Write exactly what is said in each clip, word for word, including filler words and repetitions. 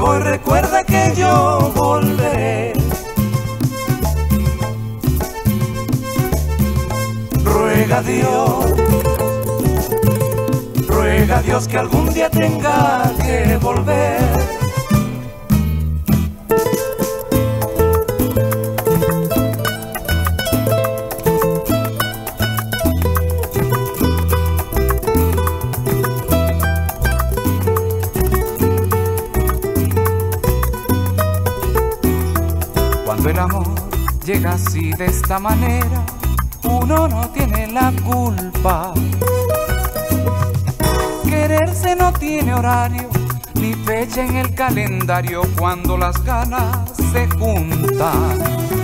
voy, recuerda que yo volveré. Ruega a Dios, ruega a Dios que algún día tenga que volver. Cuando el amor llega así de esta manera, uno no tiene la culpa. Quererse no tiene horario ni fecha en el calendario cuando las ganas se juntan.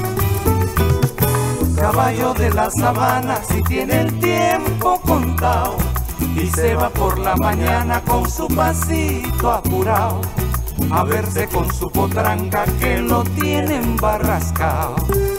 Caballo de la sabana si tiene el tiempo contado y se va por la mañana con su pasito apurado a verse con su potranca que lo tiene embarrascado.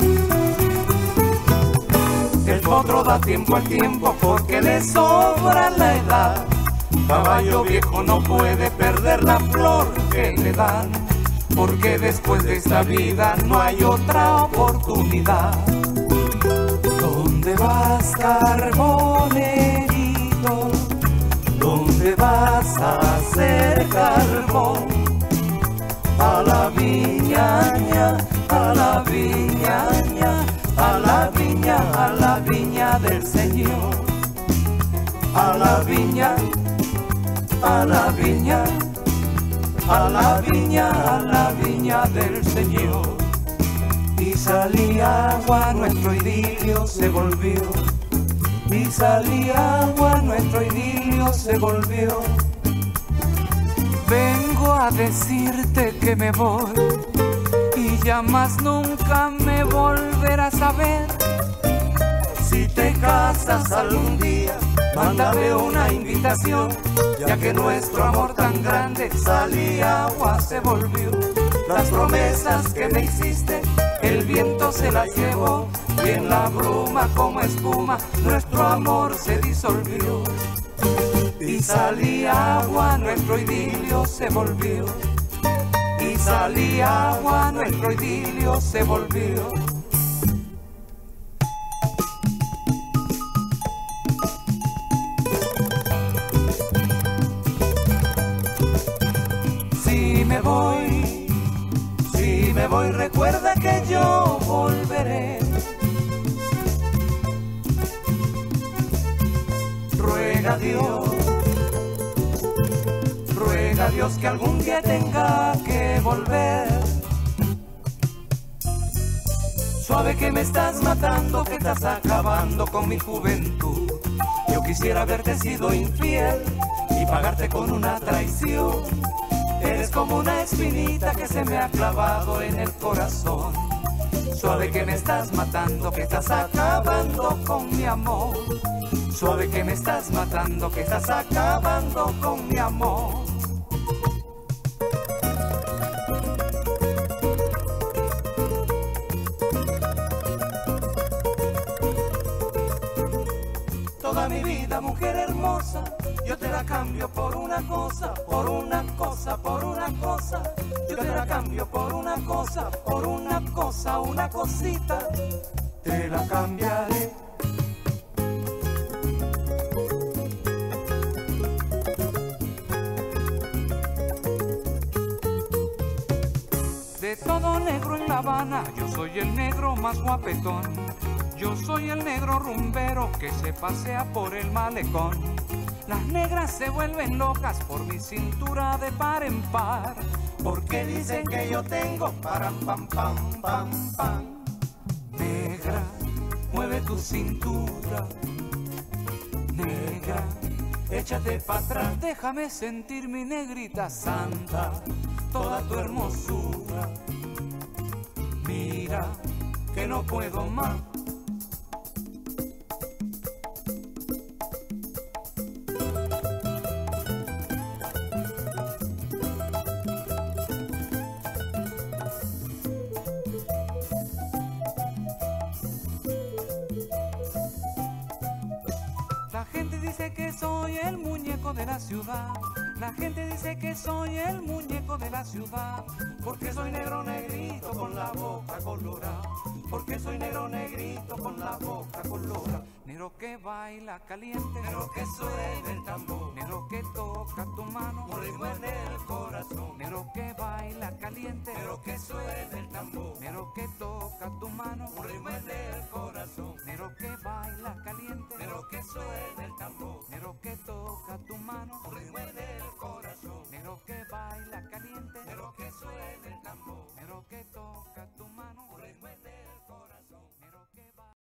El potro da tiempo al tiempo porque le sobra la edad. Caballo viejo no puede perder la flor que le dan, porque después de esta vida no hay otra oportunidad. ¿Dónde vas, carbonerito? ¿Dónde vas a hacer carbón? A la viñaña, a la viñaña, a la viña, a la viña del Señor. A la viña, a la viña, a la viña, a la viña del Señor. Y salía agua, nuestro idilio se volvió. Y salía agua, nuestro idilio se volvió. Vengo a decirte que me voy y ya más nunca me volverás a ver. Si te casas algún día, mándame una invitación, ya que nuestro amor tan grande salía agua se volvió. Las promesas que me hiciste, el viento se las llevó, y en la bruma como espuma nuestro amor se disolvió. Y salía agua, nuestro idilio se volvió. Y salía agua, nuestro idilio se volvió. Si me voy, si me voy, recuerda que yo volveré. Ruega a Dios, ruega a Dios que algún día tenga que volver. Suave que me estás matando, que estás acabando con mi juventud. Yo quisiera haberte sido infiel y pagarte con una traición. Eres como una espinita que se me ha clavado en el corazón. Suave que me estás matando, que estás acabando con mi amor. Suave que me estás matando, que estás acabando con mi amor. Toda mi vida, mujer hermosa, yo te la cambio por una cosa, por una cosa, por una cosa. Yo te la cambio por una cosa, por una cosa, una cosita. Te la cambiaré. De todo negro en La Habana, yo soy el negro más guapetón. Yo soy el negro rumbero que se pasea por el malecón. Las negras se vuelven locas por mi cintura de par en par, porque dicen que yo tengo param pam pam pam pam. Negra, mueve tu cintura. Negra, échate para atrás, déjame sentir mi negrita santa, toda tu hermosura. Mira que no puedo más. La gente dice que soy el muñeco de la ciudad, La gente dice que soy el muñeco de la ciudad, porque soy negro negrito con la boca colorada, porque soy negro negrito con la boca colorada. Negro que baila caliente, negro que suena el tambor, negro que toca tu mano, un ritmo en el corazón, negro que baila caliente, negro que suena el tambor, negro que toca tu mano, un ritmo en el corazón, negro que baila caliente, negro que suena